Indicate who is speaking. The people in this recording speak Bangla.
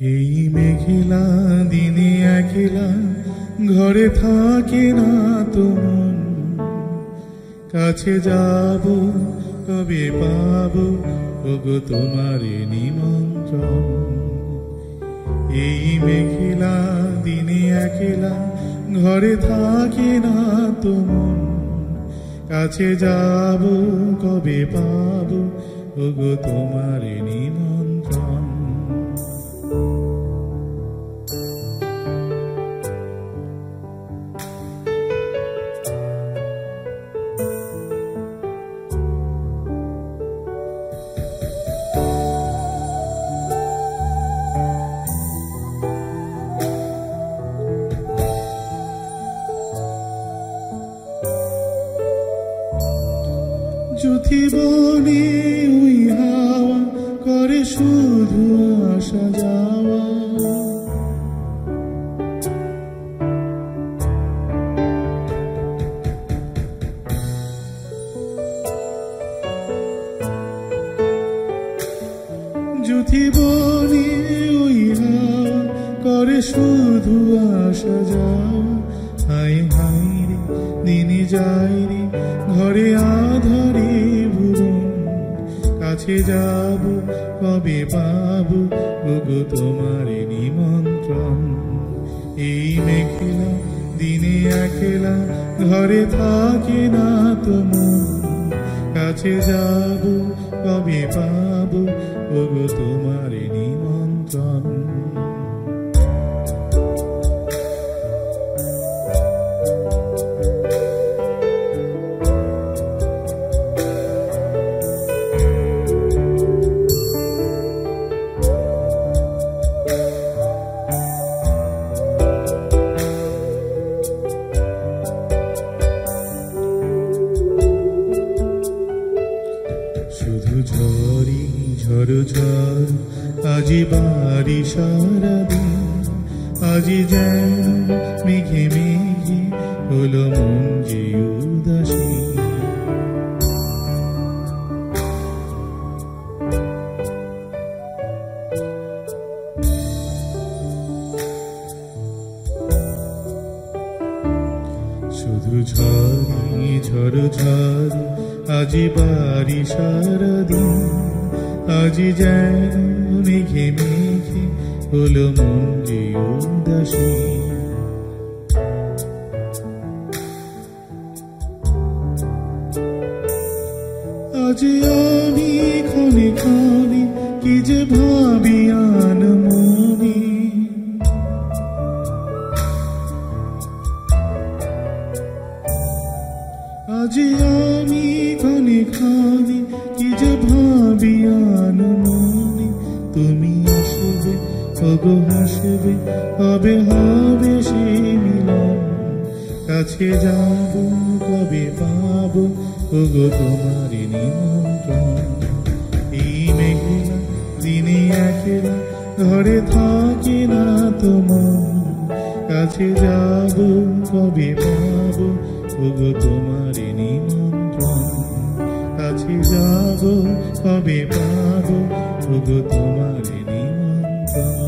Speaker 1: এই মেঘলা দিনে একলা ঘরে থাকে না তো মন, কাছে যাব কবে পাবো ওগো তোমার নিমন্ত্রণ। এই মেঘলা দিনে একলা ঘরে থাকে না তো মন, কাছে যাব কবে পাবো ওগো তোমার নিমন্ত্রণ। যুথিবনে ওই হাওয়া করে শুধু আসা যাওয়া, যুথিবনে ওই হাওয়া করে শুধু আসা যাওয়া। হায় হায় রে দিনে যাই রে ঘরে আধারে ভুবন, কাছে যাব কবে পাবো ওগো তোমার নিমন্ত্রণ। এই মেঘলা দিনে একলা ঘরে থাকে না তো মন, কাছে যাব কবে পাবো ওগো তোমার নিমন্ত্রণ। শুধু ঝড়ি ঝড় ঝড় আজি বাড়ি সারাদিন, আজি যেন মেঘে মেঘে হলো মন যে উদাসী। শুধু ঝড়ি ঝড় ঝড় আজি বাড়ি সারাদিন, আজি যেন মেঘে মেঘে হলো মন যে উদাসী। আজি আমি ক্ষণে ক্ষণে কি যে ভাবি আনমনে, আজি আমি ক্ষণে ক্ষণে কি যে ভাবি আনমনে। তুমি আসবে ওগো হাসবে কবে হবে সে মিলন, কাছে যাব কবে পাবো ওগো তোমার নিমন্ত্রণ। এই মেঘলা দিনে একলা ঘরে থাকে না তো মন, কাছে যাব কবে পাবো ওগো তোমার নিমন্ত্রণ। কাছে যাব কবে পাবো ওগো তোমার নিমন্ত্রণ।